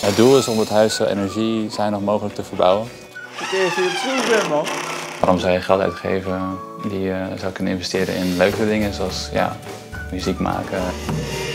Het doel is om het huis zo energiezuinig mogelijk te verbouwen. Het eerste je op school bent, man. Waarom zou je geld uitgeven die je zou kunnen investeren in leukere dingen zoals muziek maken?